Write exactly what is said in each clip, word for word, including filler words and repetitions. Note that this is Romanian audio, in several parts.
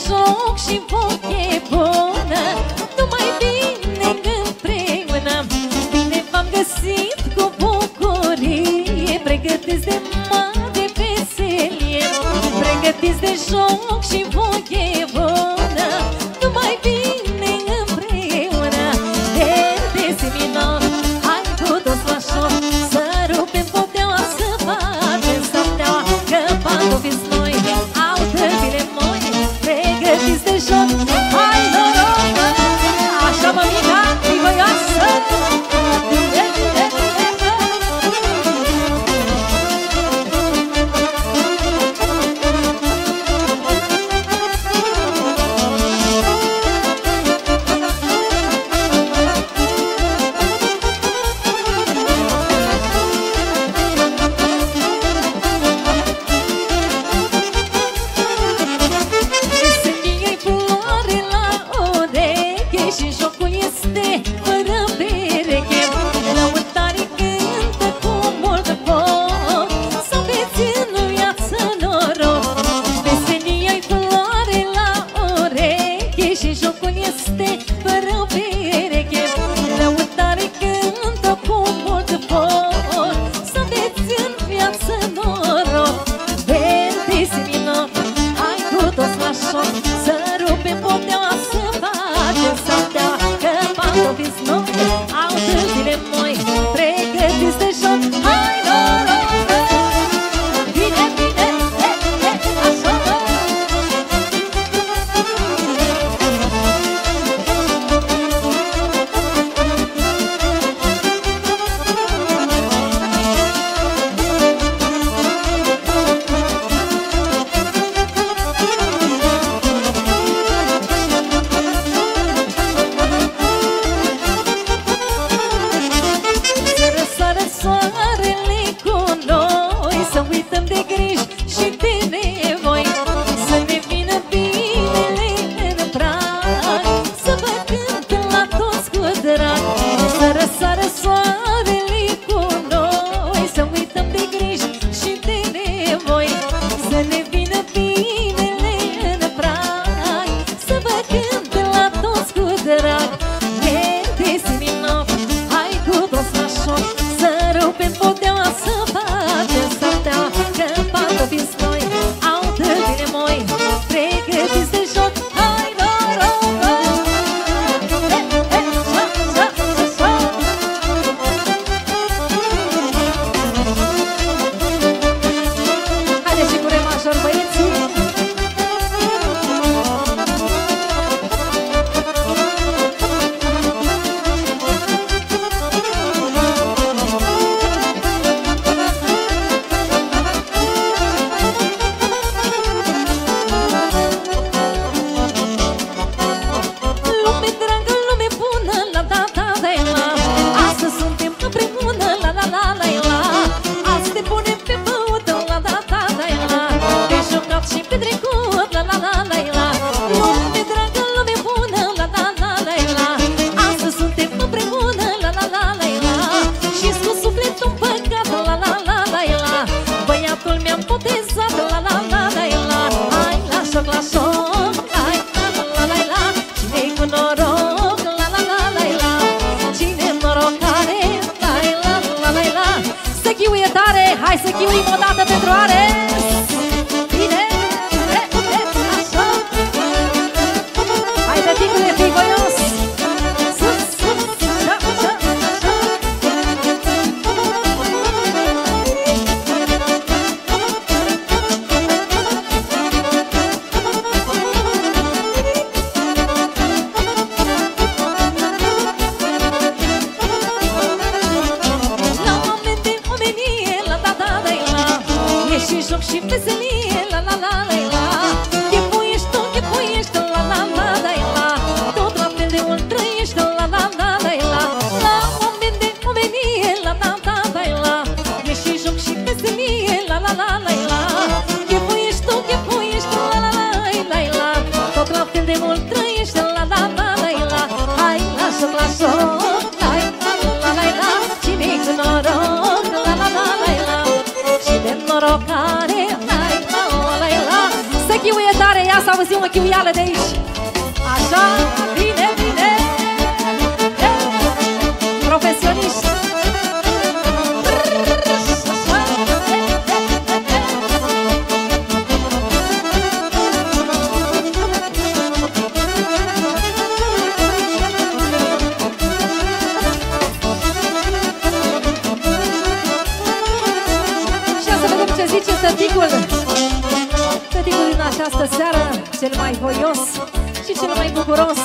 joc și voie bună, numai bine împreună. Bine v-am găsit cu bucurie, pregătiți de mare veselie, pregătiți de joc și voie bună, numai bine împreună. Verde minor, hai cu toți la șoc, să rupem poteaua, să facem steaua, că pantofiți noi au tăbile moi, pregătiți de joc. Hai noroc, așa mămica, fii voioasă. Hai să chiuim o dată pentru Ares! Bine! E, e, așa! Hai, tăticule, fii voios! Sus, sus, așa, așa, așa! Și joc și veselie, la la la la la. Chefuiești tu, chefuiești la la la la la. Tot la fel de mult trăiești la la la la la. La moment de omenie, la la la la la. E și joc și veselie, la la la la la. Chefuiești tu, chefuiești la la la la la. Tot la fel de mult trăiești la la la la la. Hai la joc, la joc, hai la la la la. Cine-i cu noroc, la la la la la. Cine norocare, la la la la. Să chiuie tare, ia să auzi o chiuială de aici. Așa, bine, bine. Profesioniști. Tăticul, tăticul din această seară, cel mai voios și cel mai bucuros.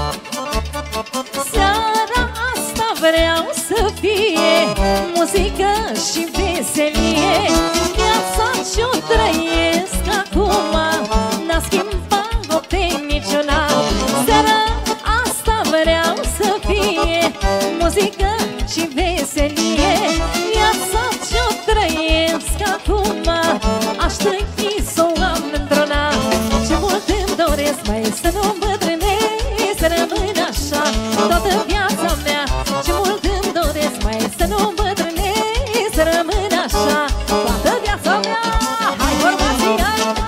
Seara asta vreau să fie muzică și veselie. Viața ce-o trăiesc acum n-a schimbat-o pe niciuna. Seara asta vreau să fie muzică și veselie. Viața ce-o trăiesc acum aș trăi să o am într-una. Ce mult îmi doresc mai să nu îmbătrânesc, să rămân așa toată viața mea. Ce mult îmi doresc mai să nu îmbătrânesc, să rămân așa toată viața mea. Hai, formația!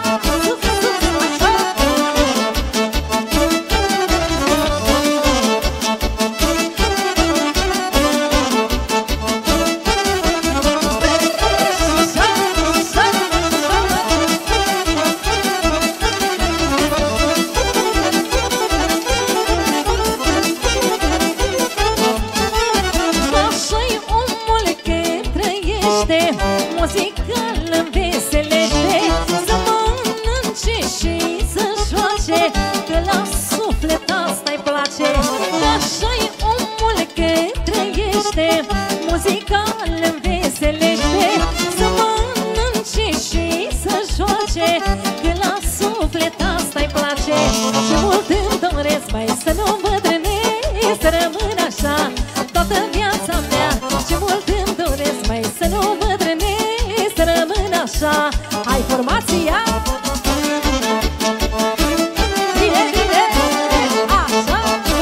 Muzica îl-înveselește, să mănânce și să joace, că la suflet asta-i place. Așa-i omul că trăiește, muzica îl-înveselește, să mănânce și să joace, că la suflet asta-i place. Ce mult îmi doresc mai să nu îmbătrânesc, să rămân așa toată viața mea. Ce mult îmi doresc mai să nu îmbătrânesc, să rămân așa. Hai, formația! Bine, bine! Așa!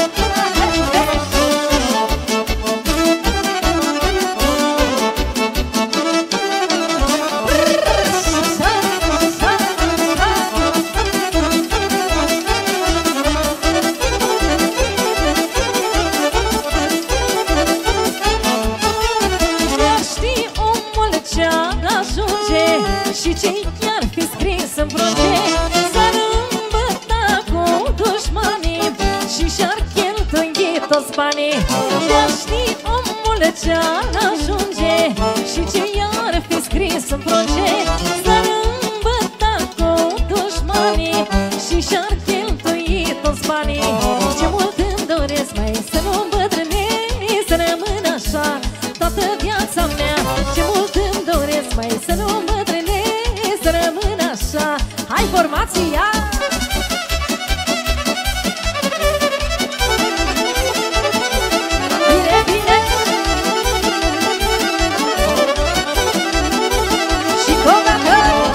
Și ce-i chiar fi scris în proiect, s-ar îmbăta cu dușmanii și și-ar cheltui toți banii. Dar știi omul ce-ar ajunge și ce i-ar fi scris în proiect, s-ar îmbăta cu dușmanii și și-ar cheltui toți banii. Ce mult îmi doresc mai să nu îmbătrânesc, să rămân așa toată viața mea. Ce mult îmi doresc mai să nu îmbătrânesc, să rămân așa. Hai, formația! Bine, bine! Și tot dacă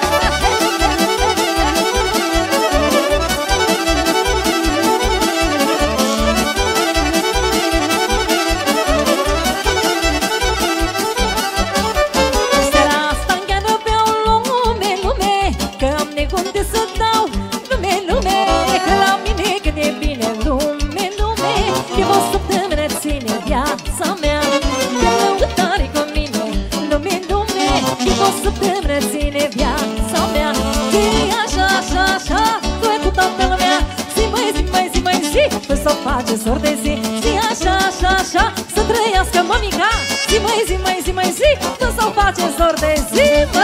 să face zor de zi, zi așa, așa, așa, să trăiască mămica. Zi mai, zi mai, zi mai, zi, să-o face zor de zi, mă.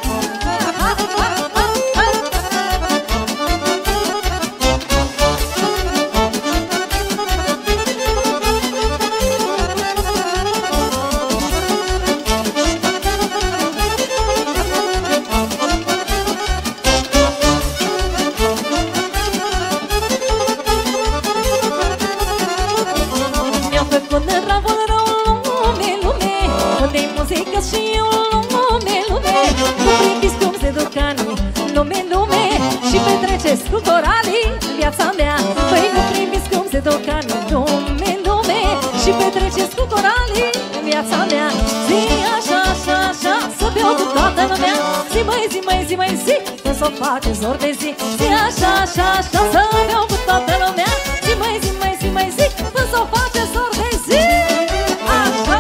Cu coralii viața mea, păi nu primiți cum se duc ani în lume, lume, și petreceți cu coralii viața mea. Zi așa, așa, așa, să beau cu toată lumea. Zi mai, zi mai, zi mai, zi, s-o face zor de zi. Zi așa, așa, așa, să beau cu toată lumea. Zi mai zi, mai zi, mai zi, până s-o face zor de zi. Așa.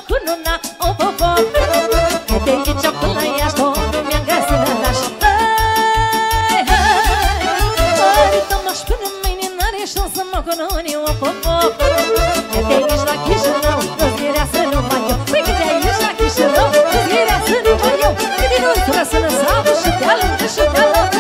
cu luna, o popo. De aici până la Iași, totul mi-am găsit lădaș. Hai, hai, rităm-aș până mâine, n-are șans să mă conuni, o popo. De aici la Chișinău, răzghirea să nu fac eu. Păi că de aici la Chișinău, răzghirea să nu fac eu. Că din urtură să lăsavă și de-a lângă și de-a lângă.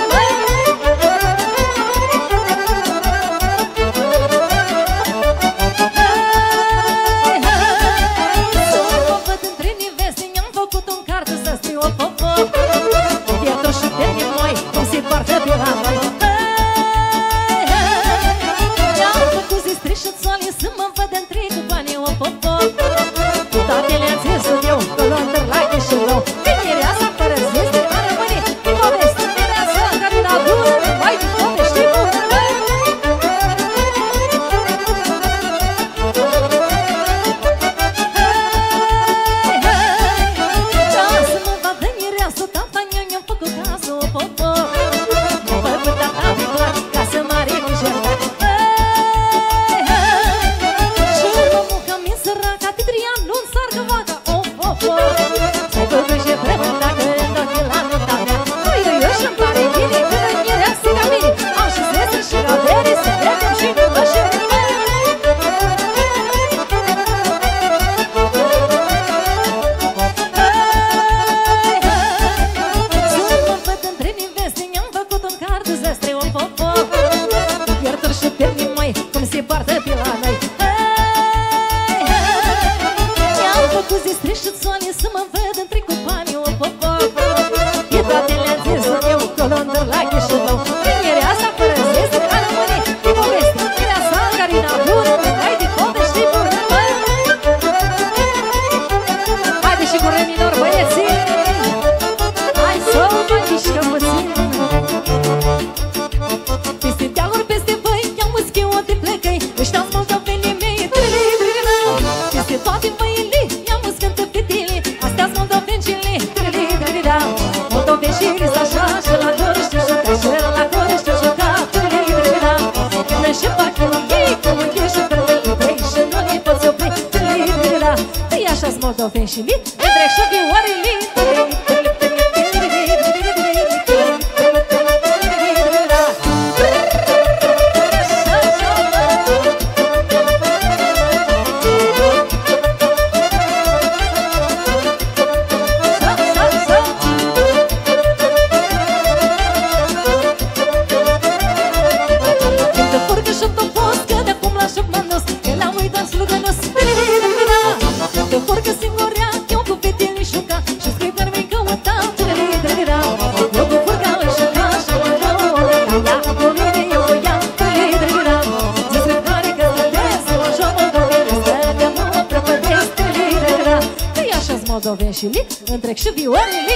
Întreg și vioarele.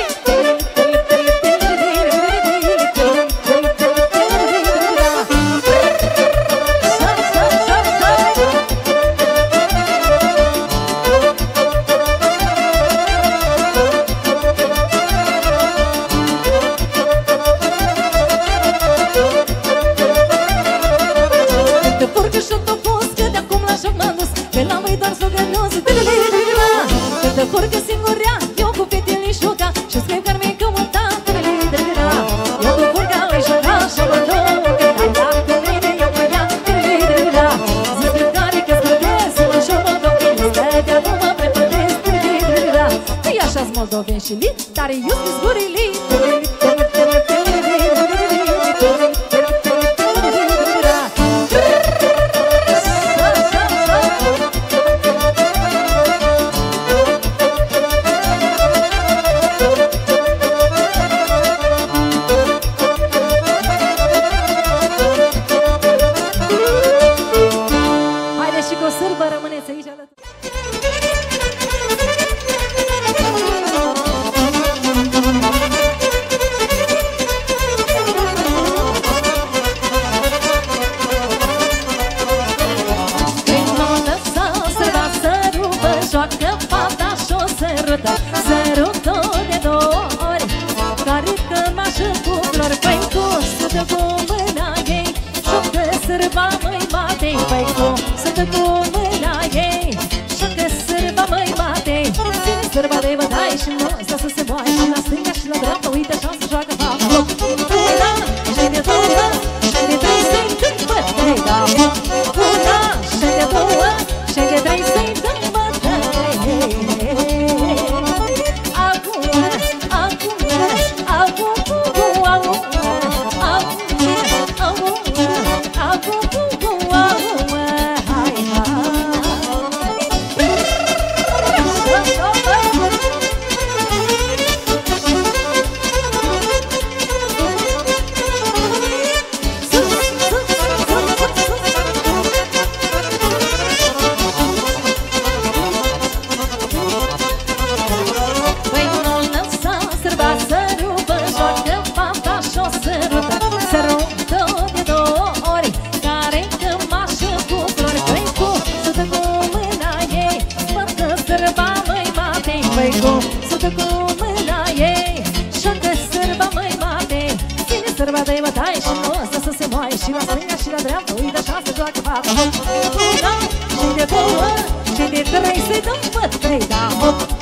De furcă și tot fost, că de acum la joc m-am dus, pe la măi doar slugănos. De furcă singurea, eu cu fetele juca, și scriu că mi-ai căutat. Eu cu furca le juca și mă duc, că aia cu mine eu mă ia. Zic de tare că scădesc, mă joc moldoveni, stătea nu mă prepătesc. Păi așa-s moldoveni și li, tare iubiți gurile. Sârba măi bate, păi cum să te cu mâna ei, și că sârba măi bate. dă cu mâna ei joacă sârba, măi, mate. Ține sârba de bătaie și nu o să se moaie. Și la stânga și la dreapta, uite așa se joacă fata. Și de două, și de trei, să-i dăm pe trei, da, hop.